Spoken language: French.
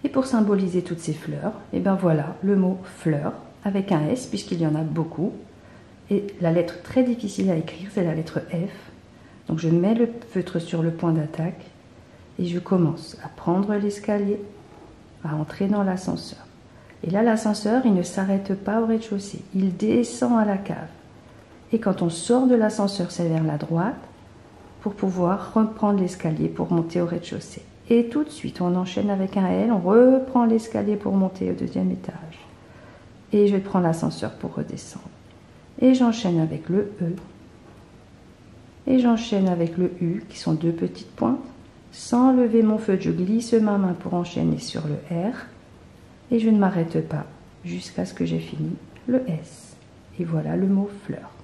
Et pour symboliser toutes ces fleurs, et ben voilà le mot fleur avec un S puisqu'il y en a beaucoup. Et la lettre très difficile à écrire, c'est la lettre F. Donc je mets le feutre sur le point d'attaque et je commence à prendre l'escalier, à entrer dans l'ascenseur. Et là, l'ascenseur, il ne s'arrête pas au rez-de-chaussée, il descend à la cave. Et quand on sort de l'ascenseur, c'est vers la droite pour pouvoir reprendre l'escalier pour monter au rez-de-chaussée. Et tout de suite, on enchaîne avec un L, on reprend l'escalier pour monter au deuxième étage. Et je prends l'ascenseur pour redescendre. Et j'enchaîne avec le E. Et j'enchaîne avec le U, qui sont deux petites pointes. Sans lever mon feutre, je glisse ma main pour enchaîner sur le R. Et je ne m'arrête pas jusqu'à ce que j'ai fini le S. Et voilà le mot fleur.